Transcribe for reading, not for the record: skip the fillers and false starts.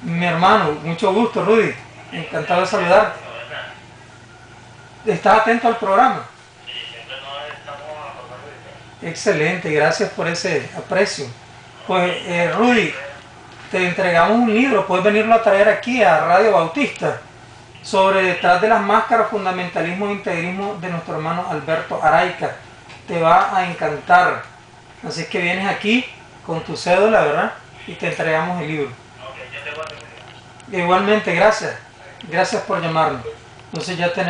Mi hermano, mucho gusto, Rudy. Encantado de saludarte. ¿Estás atento al programa? Sí, siempre nos estamos acordando de ti. Excelente, gracias por ese aprecio. Pues, Rudy, te entregamos un libro, puedes venirlo a traer aquí a Radio Bautista, sobre detrás de las máscaras, fundamentalismo e integrismo de nuestro hermano Alberto Araica. Te va a encantar. Así que vienes aquí con tu cédula, ¿verdad? Y te entregamos el libro. Ok, yo te voy a terminar. Igualmente, gracias. Gracias por llamarnos. Entonces ya tenemos